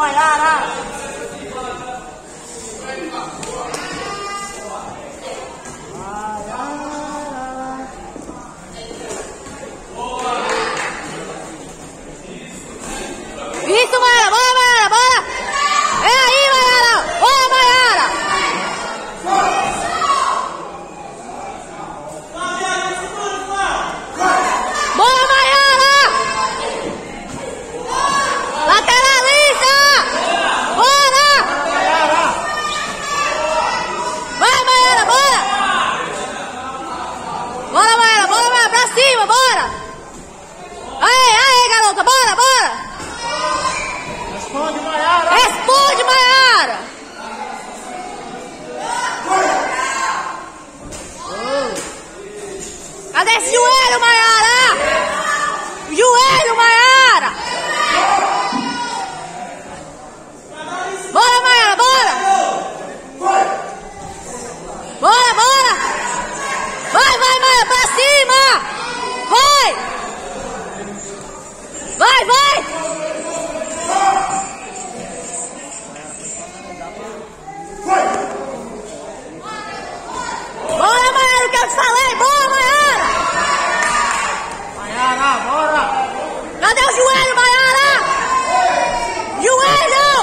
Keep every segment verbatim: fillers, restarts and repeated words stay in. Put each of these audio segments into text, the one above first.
Maiara! Isso, Maiara! Bora, Maiara! Bora! É aí, Maiara! Bora, Maiara! Bora, Maiara! Lateralista! Bora! Vai, Maiara! Bora! Bora, Maiara! Bora, Maiara! Pra cima! Bora! Aê, aê, garota! Bora, bora! Responde, Maiara! Responde, Maiara! Cadê esse joelho, Maiara? Joelho, Maiara! Bora, Maiara, bora! Bora, bora! Vai, vai, Maiara, pra cima! Vai! Vai, vai! Bora, Maiara, o que eu te falei? Bora, Maiara! Maiara, bora! Cadê o joelho, Maiara? Joelho!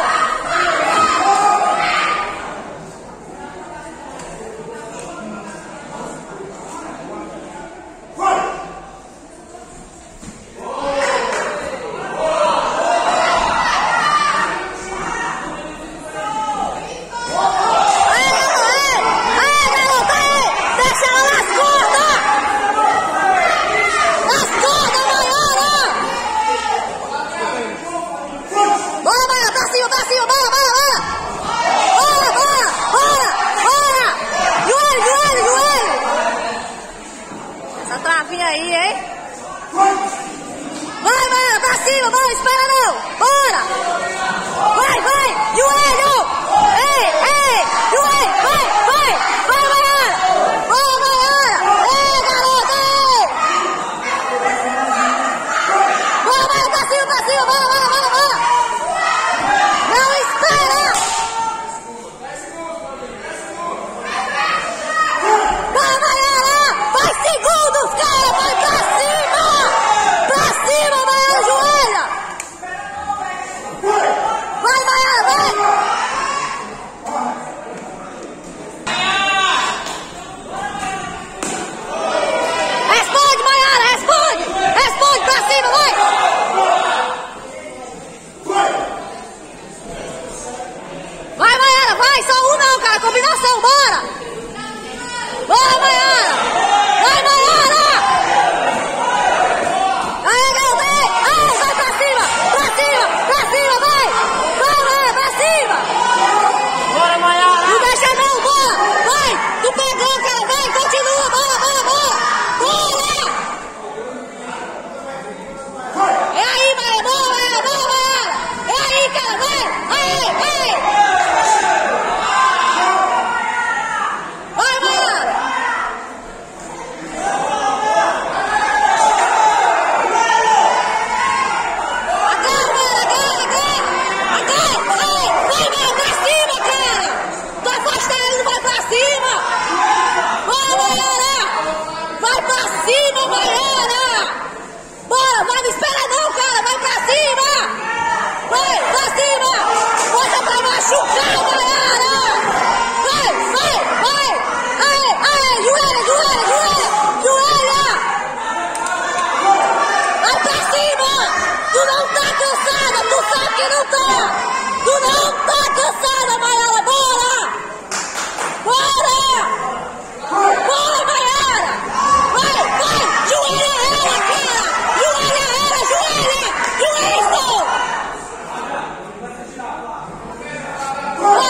Travinha aí, hein? Vai, Maiara, pra cima, vai, espera não! Bora! Vai, vai! Joelho! Ei, ei! Joelho! Vai, vai! Vai, Maiara! Vai, Maiara! Ei, garota! Ei! Vai, vai, pra cima, pra cima! Vai, vai, vai, vai! Não espera! Vai, Maiara! Vai, segundos, cara! Vai pra cima! Pra cima, Maiara, joelha! Vai, Maiara, vai! Responde, Maiara, responde! Responde pra cima, vai! Vai, Maiara, vai! Só um não, cara! Combinação, bora! Bora, Maiara! Vai, Maiara! Aí, garota, aí! Aí, vai pra cima! Pra cima! Pra cima, vai! Vai, vai, pra cima! Bora, Maiara! Não deixa não, bora! Vai! Tu pegou, cara! Vai, continua! Bora, bora, bora! Bora! É aí, Maiara! Bora, Maiara! Bora, Maiara! É aí, cara! Vai! Aí, aí! Vai, Maiara! Agarra, Maiara! Agarra, agarra! Agarra! Vai! Vai, Maiara! Pra cima, cara! Tu afasta ele, não vai pra cima! Vai, Maiara! Vai pra cima, Maiara! Bora! Vai, não espera não, cara! Vai pra cima! Vai! Pra cima! Bota pra machucar, Maiara! Vai! Vai! Vai! Aí! Aí! Joelha! Joelha! Joelha! Joelha! Vai pra cima! Tu não tá cansada! Tu sabe que não tá! Tu não tá cansada, Maiara! Bora! Bora! Bora, Maiara! Vai! Vai! Joelha ela, cara! Joelha ela! Joelha! Joelha! Vai,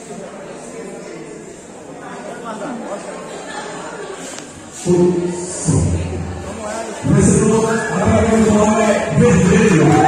O vencedor, agora o nome é Vermelho.